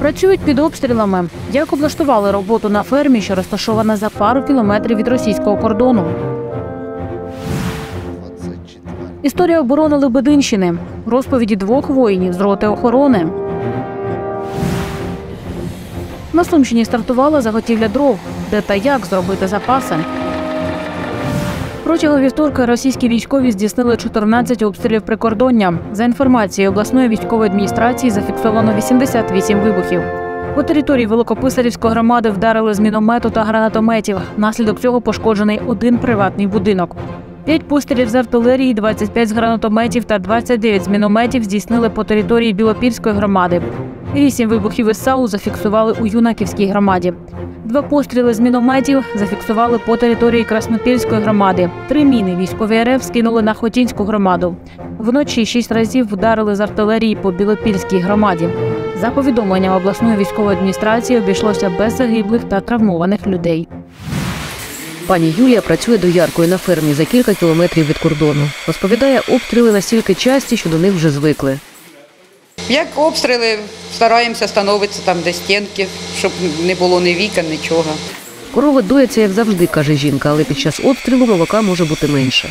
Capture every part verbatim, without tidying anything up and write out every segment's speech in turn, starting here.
Працюють під обстрілами. Як облаштували роботу на фермі, що розташована за пару кілометрів від російського кордону? Історія оборони Лебединщини. Розповіді двох воїнів з роти охорони. На Сумщині стартувала заготівля дров. Де та як зробити запаси? Протягом вівторка російські військові здійснили чотирнадцять обстрілів прикордоння. За інформацією обласної військової адміністрації, зафіксовано вісімдесят вісім вибухів. По території Великописарівської громади вдарили з міномету та гранатометів. Внаслідок цього пошкоджений один приватний будинок. П'ять пострілів з артилерії, двадцять п'ять з гранатометів та двадцять дев'ять з мінометів здійснили по території Білопільської громади. Вісім вибухів із САУ зафіксували у Юнаківській громаді. Два постріли з мінометів зафіксували по території Краснопільської громади. Три міни військові РФ скинули на Хотінську громаду. Вночі шість разів вдарили з артилерії по Білопільській громаді. За повідомленням обласної військової адміністрації, обійшлося без загиблих та травмованих людей. Пані Юлія працює дояркою на фермі за кілька кілометрів від кордону. Розповідає, обстріли настільки часті, що до них вже звикли. Як обстріли, стараємося становитися там, де стінки, щоб не було ні вікон, нічого. Корови дояться, як завжди, каже жінка, але під час обстрілу молока може бути менше.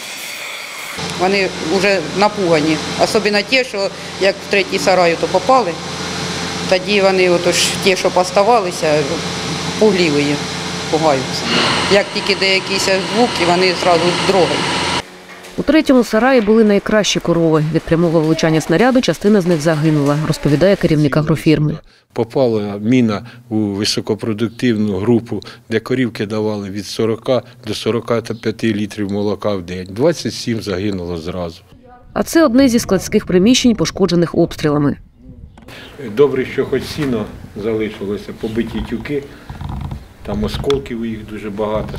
Вони вже напугані, особливо ті, що як в третій сарай то попали, тоді вони, отож, ті, що поставалися, пугливі, пугаються. Як тільки де якісь звуки, вони одразу дрогають. У третьому сараї були найкращі корови. Від прямого влучання снаряду частина з них загинула, розповідає керівник агрофірми. Попала міна у високопродуктивну групу, де корівки давали від сорока до сорока п'яти літрів молока в день. двадцять сім загинуло зразу. А це одне зі складських приміщень, пошкоджених обстрілами. Добре, що хоч сіно залишилося, побиті тюки, там осколків їх дуже багато.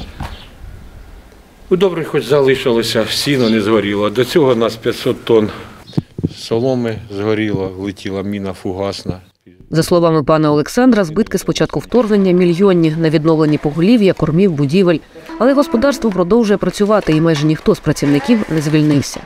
Ну, добре, хоч залишилося, сіно не згоріло. До цього у нас п'ятсот тонн соломи згоріло, летіла міна фугасна. За словами пана Олександра, збитки з початку вторгнення мільйонні на відновленні поголів'я, кормів, будівель. Але господарство продовжує працювати і майже ніхто з працівників не звільнився.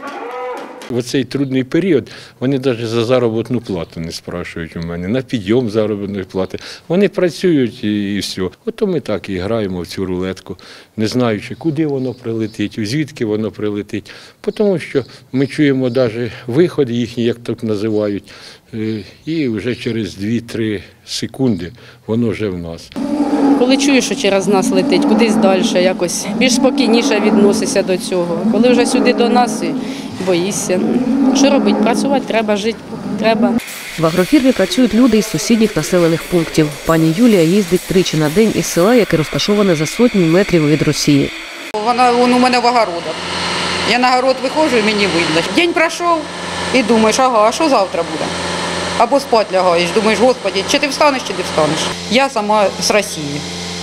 В цей трудний період вони навіть за заробітну плату не спрашують у мене, на підйом заробітної плати. Вони працюють і все. Ото ми так і граємо в цю рулетку, не знаючи, куди воно прилетить, звідки воно прилетить. Тому що ми чуємо навіть виход їхній, як так називають, і вже через дві-три секунди воно вже в нас. Коли чуєш, що через нас летить, кудись далі, якось більш спокійніше відносишся до цього. Коли вже сюди до нас, і боїшся. Що робити? Працювати треба, жити треба. В агрофірмі працюють люди із сусідніх населених пунктів. Пані Юлія їздить тричі на день із села, яке розташоване за сотні метрів від Росії. Вона вон у мене в огородах. Я на город виходжу і мені видно. День пройшов і думаєш, ага, а що завтра буде? Або спати лягаєш, думаєш, Господи, чи ти встанеш, чи ти встанеш. Я сама з Росії.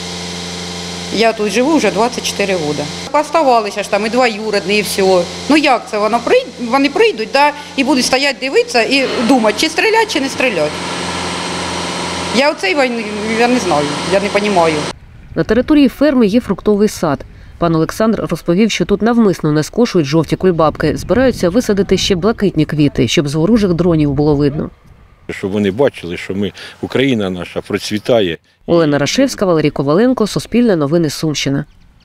Я тут живу вже двадцять чотири роки. Оставалися ж там і двоюрідні, і все. Ну як це? Воно прийде, вони прийдуть, да, і будуть стояти, дивитися і думати, чи стріляти, чи не стріляти. Я оцей війни, я не знаю, я не розумію. На території ферми є фруктовий сад. Пан Олександр розповів, що тут навмисно не скошують жовті кульбабки. Збираються висадити ще блакитні квіти, щоб з ворожих дронів було видно. Щоб вони бачили, що ми, Україна наша процвітає. Олена Рашевська, Валерій Коваленко, Суспільне новини, Сумщина.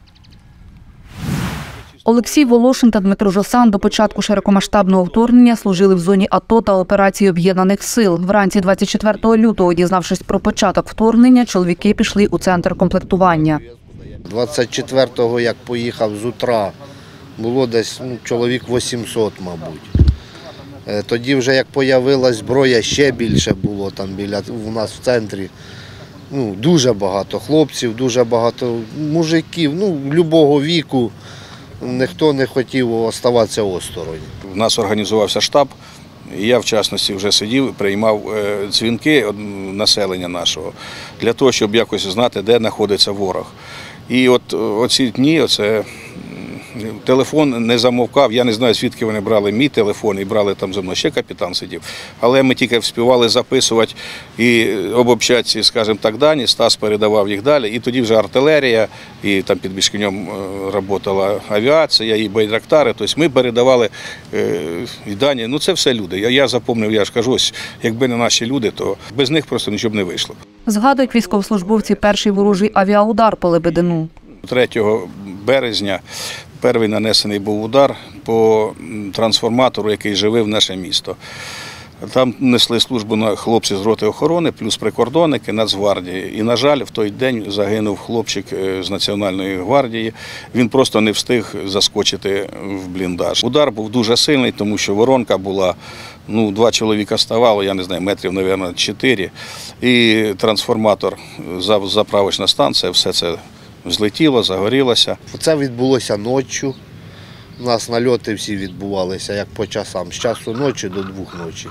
Олексій Волошин та Дмитро Жосан до початку широкомасштабного вторгнення служили в зоні АТО та операції Об'єднаних сил. Вранці двадцять четвертого лютого, дізнавшись про початок вторгнення, чоловіки пішли у центр комплектування. двадцять четвертого, як поїхав з утра, було десь ну, чоловік вісімсот, мабуть. Тоді вже як з'явилася зброя, ще більше було там біля у нас в центрі. Ну, дуже багато хлопців, дуже багато мужиків, ну, будь-якого віку. Ніхто не хотів залишатися осторонь. У нас організувався штаб, і я, в частності, вже сидів і приймав дзвінки населення нашого для того, щоб якось знати, де знаходиться ворог. І от оці дні, оце Телефон не замовкав, я не знаю, звідки вони брали мій телефон і брали там зі мною, ще капітан сидів. Але ми тільки вспівали записувати і обобщати ці, скажімо так, дані, Стас передавав їх далі. І тоді вже артилерія, і там під Бішкинем працювала авіація, і байрактари. Тобто ми передавали і дані. Ну це все люди. Я, я запам'ятав, я ж кажу, ось, якби не наші люди, то без них просто нічого б не вийшло. Згадують військовослужбовці перший ворожий авіаудар по Лебедину. третього березня перший нанесений був удар по трансформатору, який живив наше місто. Там несли службу на хлопці з роти охорони, плюс прикордонники, Нацгвардії. І, на жаль, в той день загинув хлопчик з Національної гвардії. Він просто не встиг заскочити в бліндаж. Удар був дуже сильний, тому що воронка була, ну, два чоловіка ставало, я не знаю, метрів, мабуть, чотири. І трансформатор, заправочна станція, все це злетіло, загорілося. Це відбулося ночі. У нас нальоти всі відбувалися, як по часам, з часу ночі до двох ночі.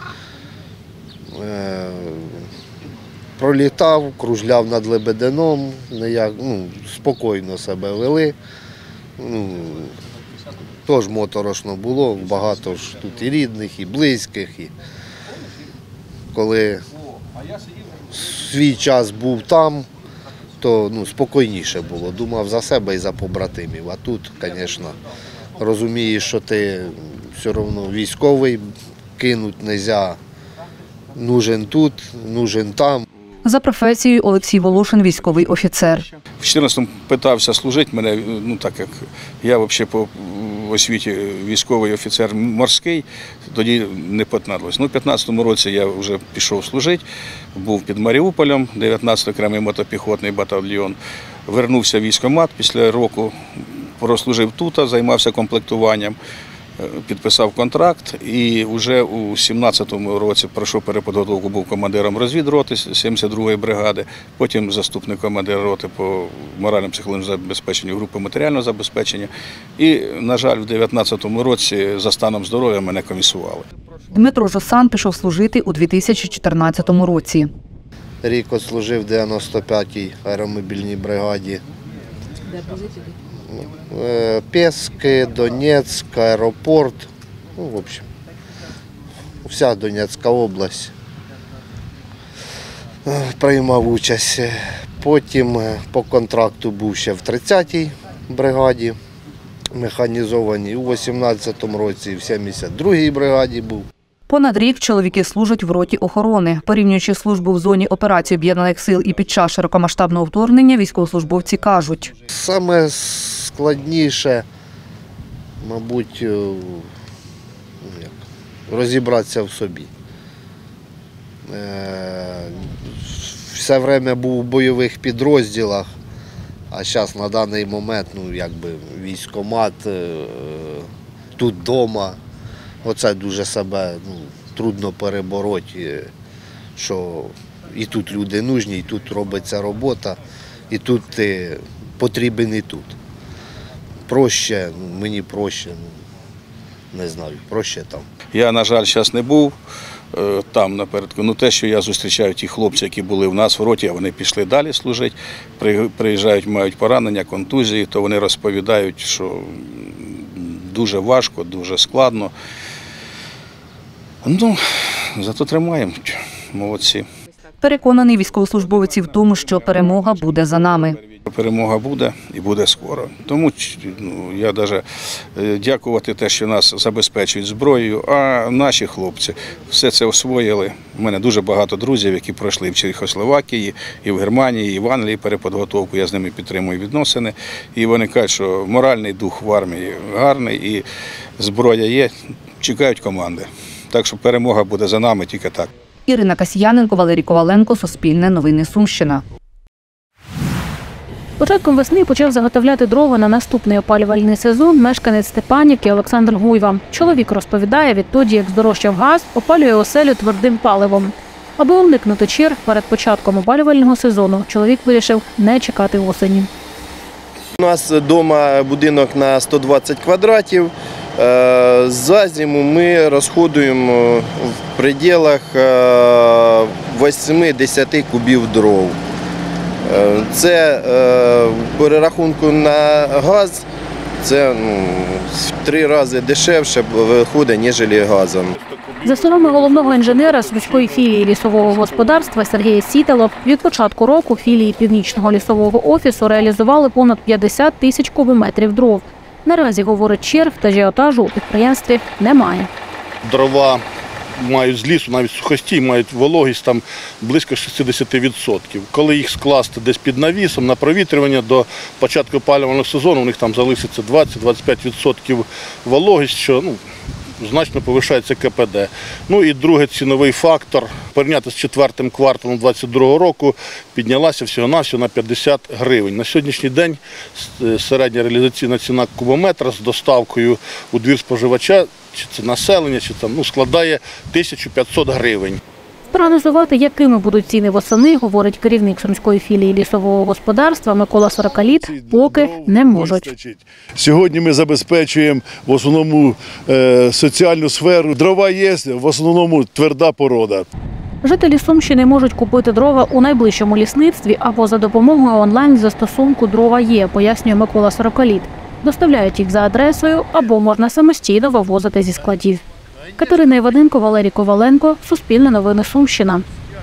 Е, пролітав, кружляв над Лебедином, ніяк, ну, спокійно себе вели. Ну, тож моторошно було, багато ж тут і рідних, і близьких. І коли свій час був там, то ну, спокійніше було. Думав за себе і за побратимів. А тут, звісно, розумієш, що ти все одно військовий, кинуть не можна. Нужен тут, нужен там. За професією Олексій Волошин – військовий офіцер. В чотирнадцятому питався служити мене, ну так як я взагалі по освіті військовий офіцер морський, тоді не потнадилось. Ну, в п'ятнадцятому році я вже пішов служити, був під Маріуполем, дев'ятнадцятий окремий мотопіхотний батальйон. Вернувся в військкомат після року, прослужив тут, займався комплектуванням. Підписав контракт і вже у сімнадцятому році пройшов перепідготовку, був командиром розвідроти сімдесят другої бригади, потім заступник командира роти по морально-психологічному забезпеченню, групи матеріального забезпечення. І, на жаль, в дев'ятнадцятому році за станом здоров'я мене комісували. Дмитро Жосан пішов служити у дві тисячі чотирнадцятому році. Рік служив в дев'яносто п'ятій аеромобільній бригаді. Пески, Донецьк, аеропорт, ну, в общем, вся Донецька область приймав участь. Потім по контракту був ще в тридцятій бригаді механізованій, у вісімнадцятому році в сімдесят другій бригаді був. Понад рік чоловіки служать в роті охорони. Порівнюючи службу в зоні операції Об'єднаних сил і під час широкомасштабного вторгнення, військовослужбовці кажуть. Саме складніше, мабуть, як, розібратися в собі. Все время був у бойових підрозділах, а зараз на даний момент, ну, якби військкомат, тут вдома. Оце дуже себе, ну, трудно перебороти, що і тут люди нужні, і тут робиться робота, і тут ти потрібен і тут. Проще, ну, мені проще, ну, не знаю, проще там. Я, на жаль, зараз не був е, там напередку. Ну, те, що я зустрічаю ті хлопці, які були в нас в роті, а вони пішли далі служити, приїжджають, мають поранення, контузії, то вони розповідають, що дуже важко, дуже складно. Ну, зато тримаємо, молодці. Переконаний військовослужбовець в тому, що перемога буде за нами. Перемога буде і буде скоро. Тому ну, я навіть дякувати те, що нас забезпечують зброєю, а наші хлопці все це освоїли. У мене дуже багато друзів, які пройшли в Чехословакії, і в Германії, і в Англії перепідготовку. Я з ними підтримую відносини. І вони кажуть, що моральний дух в армії гарний і зброя є, чекають команди. Так що перемога буде за нами тільки так. Ірина Касьяненко, Валерій Коваленко, Суспільне новини, Сумщина. Початком весни почав заготовляти дрова на наступний опалювальний сезон мешканець Степанівки Олександр Гуйва. Чоловік розповідає, відтоді, як здорожчав газ, опалює оселю твердим паливом. Аби уникнути черг перед початком опалювального сезону, чоловік вирішив не чекати осені. У нас вдома будинок на сто двадцять квадратів. За зиму ми розходуємо в пределах вісім-десять кубів дров. Це в перерахунку на газ, це ну, в три рази дешевше виходить, ніж газом. За словами головного інженера Сумської філії лісового господарства Сергія Сітало, від початку року філії Північного лісового офісу реалізували понад п'ятдесят тисяч кубометрів дров. Наразі, говорить, черг та ажіотажу у підприємстві немає. Дрова мають з лісу, навіть сухостій, мають вологість там близько шістдесят відсотків. Коли їх скласти десь під навісом на провітрювання до початку опалювального сезону, у них там залишиться двадцять - двадцять п'ять відсотків вологість, що ну, значно повишається ка пе де. Ну і другий ціновий фактор, порівняти з четвертим кварталом двадцять другого року, піднялася всього-навсього на п'ятдесят гривень. На сьогоднішній день середня реалізаційна ціна кубометра з доставкою у двір споживача, чи це населення, чи там, ну, складає тисячу п'ятсот гривень. Проаналізувати, якими будуть ціни восени, говорить керівник Сумської філії лісового господарства Микола Сорокаліт, поки не можуть. Сьогодні ми забезпечуємо в основному е, соціальну сферу. Дрова є, в основному тверда порода. Жителі Сумщини можуть купити дрова у найближчому лісництві або за допомогою онлайн-застосунку «Дрова є», пояснює Микола Сорокаліт. Доставляють їх за адресою або можна самостійно вивозити зі складів. Катерина Іваненко, Валерій Коваленко, Суспільне новини, Сумщина.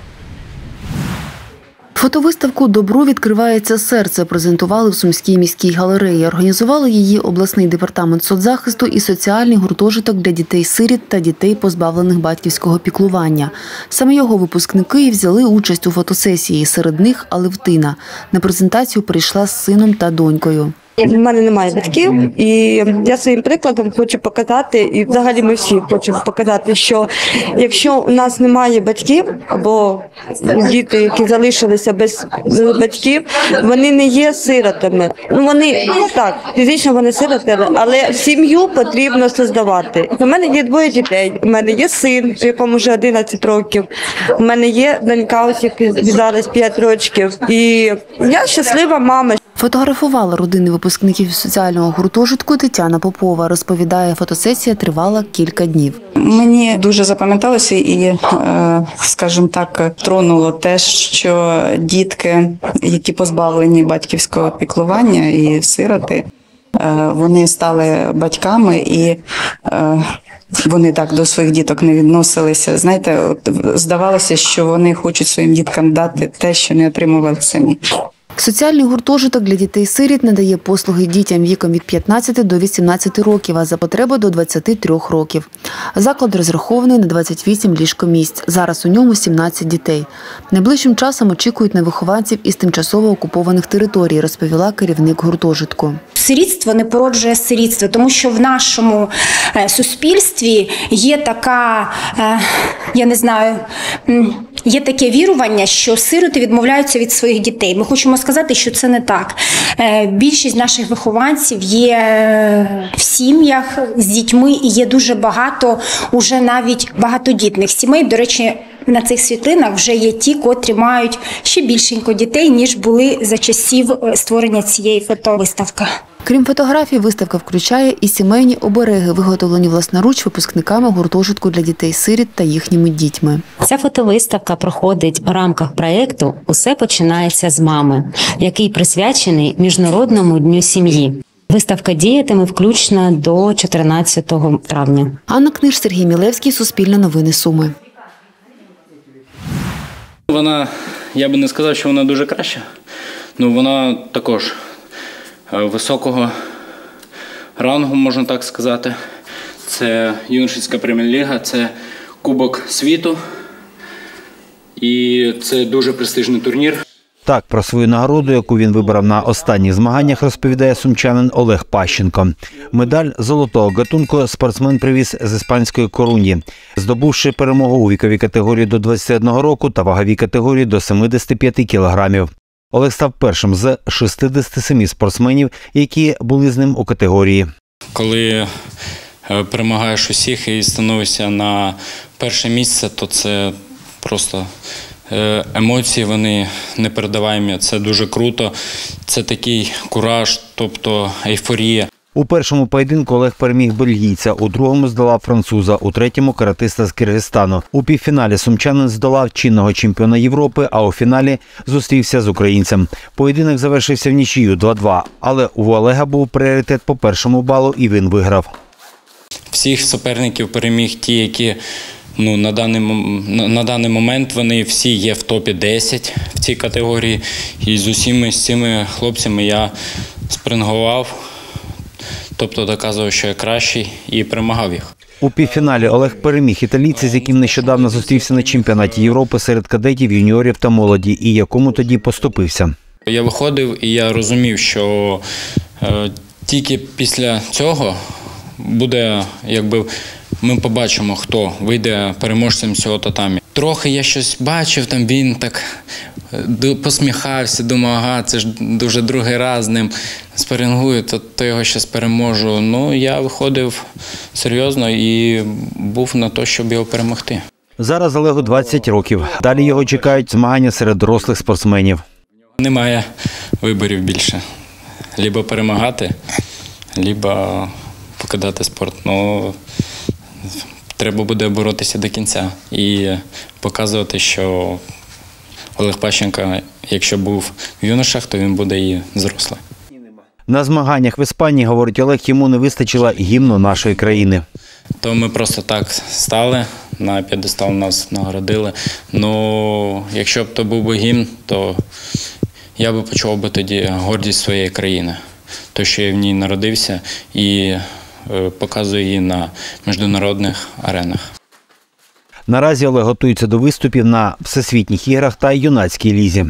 Фотовиставку «Добро відкривається серце» презентували в Сумській міській галереї. Організували її обласний департамент соцзахисту і соціальний гуртожиток для дітей-сиріт та дітей, позбавлених батьківського піклування. Саме його випускники взяли участь у фотосесії. Серед них Алевтина. На презентацію прийшла з сином та донькою. У мене немає батьків, і я своїм прикладом хочу показати, і взагалі ми всі хочемо показати, що якщо у нас немає батьків, або діти, які залишилися без батьків, вони не є сиротами. Ну, вони, так, фізично вони сироти, але сім'ю потрібно создавати. У мене є двоє дітей, у мене є син, якому вже одинадцять років, у мене є донька, ось якій зараз п'ять років, і я щаслива мама. Фотографувала родини випускників соціального гуртожитку Тетяна Попова. Розповідає, фотосесія тривала кілька днів. Мені дуже запам'яталося і, скажімо так, тронуло те, що дітки, які позбавлені батьківського піклування і сироти, вони стали батьками і вони так до своїх діток не відносилися. Знаєте, здавалося, що вони хочуть своїм діткам дати те, що не отримували самі. Соціальний гуртожиток для дітей-сиріт надає послуги дітям віком від п'ятнадцяти до вісімнадцяти років, а за потреби до двадцяти трьох років. Заклад розрахований на двадцять вісім ліжкомісць. Зараз у ньому сімнадцять дітей. Найближчим часом очікують на вихованців із тимчасово окупованих територій, розповіла керівник гуртожитку. Сирітство не породжує сирітство, тому що в нашому суспільстві є така, я не знаю, є таке вірування, що сироти відмовляються від своїх дітей. Ми хочемо сказати, що це не так. Більшість наших вихованців є в сім'ях з дітьми і є дуже багато уже навіть багатодітних сімей. До речі, на цих світлинах вже є ті, котрі мають ще більшенько дітей, ніж були за часів створення цієї фотовиставки. Крім фотографій, виставка включає і сімейні обереги, виготовлені власноруч випускниками гуртожитку для дітей-сиріт та їхніми дітьми. Ця фотовиставка проходить у рамках проєкту «Усе починається з мами», який присвячений Міжнародному дню сім'ї. Виставка діятиме включно до чотирнадцятого травня. Анна Книж, Сергій Мілевський, Суспільне новини, Суми. Вона, я би не сказав, що вона дуже краща, але вона також високого рангу, можна так сказати. Це юношська прем'єр-ліга, це Кубок світу і це дуже престижний турнір. Так, про свою нагороду, яку він вибрав на останніх змаганнях, розповідає сумчанин Олег Пащенко. Медаль золотого гатунку спортсмен привіз з іспанської Коруньї, здобувши перемогу у віковій категорії до двадцяти одного року та ваговій категорії до семидесяти п'яти кілограмів. Олег став першим з шістдесяти семи спортсменів, які були з ним у категорії. Коли перемагаєш усіх і становишся на перше місце, то це просто емоції, вони непередаваємі. Це дуже круто, це такий кураж, тобто ейфорія. У першому поєдинку Олег переміг бельгійця, у другому здолав француза, у третьому – каратиста з Киргизстану. У півфіналі сумчанин здолав чинного чемпіона Європи, а у фіналі зустрівся з українцем. Поєдинок завершився в нічию два-два, але у Олега був пріоритет по першому балу і він виграв. Всіх суперників переміг ті, які ну, на, даний, на, на даний момент вони всі є в топі десять в цій категорії. І з усіма з цими хлопцями я спрингував. Тобто доказував, що я кращий, і перемагав їх. У півфіналі Олег переміг італійця, з яким нещодавно зустрівся на чемпіонаті Європи серед кадетів, юніорів та молоді, і якому тоді поступився. Я виходив і я розумів, що е, тільки після цього буде, якби, ми побачимо, хто вийде переможцем цього татамі. Трохи я щось бачив, там він так посміхався, думав, ага, це ж дуже другий раз з ним спарингую, то, то його щось переможу. Ну, я виходив серйозно і був на те, щоб його перемогти. Зараз Олегу двадцять років. Далі його чекають змагання серед дорослих спортсменів. Немає виборів більше. Либо перемагати, либо покидати спорт. Ну, треба буде боротися до кінця і показувати, що Олег Пащенко, якщо був в юношах, то він буде і зрослий. На змаганнях в Іспанії, говорить Олег, йому не вистачило гімну нашої країни. То ми просто так стали, на п'єдестал нас нагородили. Ну, якщо б то був би гімн, то я би почув би тоді гордість своєї країни. То, що я в ній народився і показую її на міжнародних аренах. Наразі Олег готується до виступів на всесвітніх іграх та юнацькій лізі.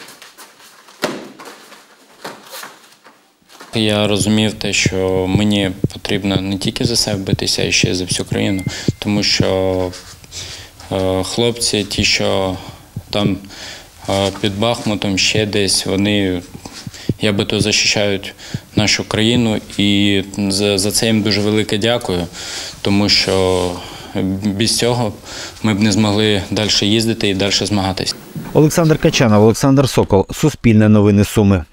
Я розумів те, що мені потрібно не тільки за себе битися, а ще й за всю країну. Тому що е, хлопці, ті, що там е, під Бахмутом, ще десь, вони, я би то захищають нашу країну. І за, за це їм дуже велике дякую, тому що без цього ми б не змогли далі їздити і далі змагатись. Олександр Качанов, Олександр Сокол. Суспільне новини Суми.